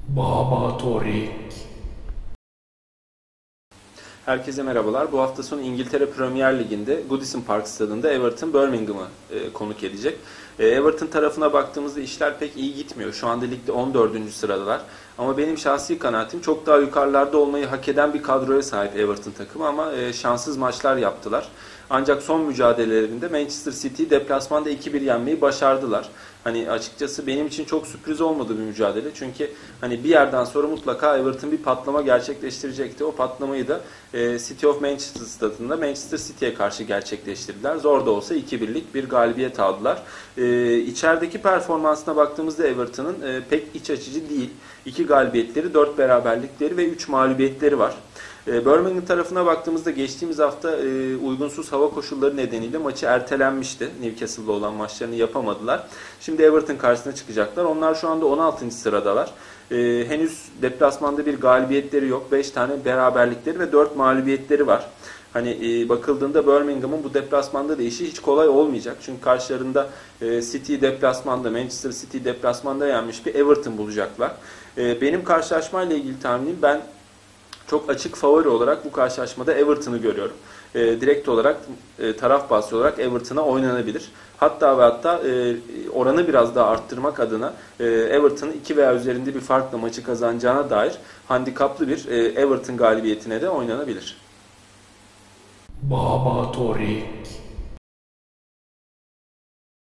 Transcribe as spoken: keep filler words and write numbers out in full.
Baba Torik. Herkese merhabalar. Bu hafta sonu İngiltere Premier Ligi'nde Goodison Park Stadı'nda Everton Birmingham'ı e, konuk edecek. E, Everton tarafına baktığımızda işler pek iyi gitmiyor. Şu anda ligde on dördüncü sıradalar. Ama benim şahsi kanaatim çok daha yukarılarda olmayı hak eden bir kadroya sahip Everton takımı ama e, şanssız maçlar yaptılar. Ancak son mücadelelerinde Manchester City deplasmanda iki bir yenmeyi başardılar. Hani açıkçası benim için çok sürpriz olmadı bir mücadele. Çünkü hani bir yerden sonra mutlaka Everton bir patlama gerçekleştirecekti. O patlamayı da e, City of Manchester stadında Manchester City'ye karşı gerçekleştirdiler. Zor da olsa iki birlik bir galibiyet aldılar. E, içerideki performansına baktığımızda Everton'ın e, pek iç açıcı değil. iki galibiyetleri, dört beraberlikleri ve üç mağlubiyetleri var. Birmingham tarafına baktığımızda geçtiğimiz hafta e, uygunsuz hava koşulları nedeniyle maçı ertelenmişti. Newcastle'la olan maçlarını yapamadılar. Şimdi Everton karşısına çıkacaklar. Onlar şu anda on altıncı sıradalar. E, henüz deplasmanda bir galibiyetleri yok. beş tane beraberlikleri ve dört mağlubiyetleri var. Hani e, bakıldığında Birmingham'ın bu deplasmanda da işi hiç kolay olmayacak. Çünkü karşılarında e, City deplasmanda, Manchester City deplasmanda yenmiş bir Everton bulacaklar. E, benim karşılaşmayla ilgili tahminim, ben çok açık favori olarak bu karşılaşmada Everton'ı görüyorum. E, direkt olarak e, taraf bahsi olarak Everton'a oynanabilir. Hatta ve hatta e, oranı biraz daha arttırmak adına e, Everton'ın iki veya üzerinde bir farkla maçı kazanacağına dair handikaplı bir e, Everton galibiyetine de oynanabilir. Baba Torik.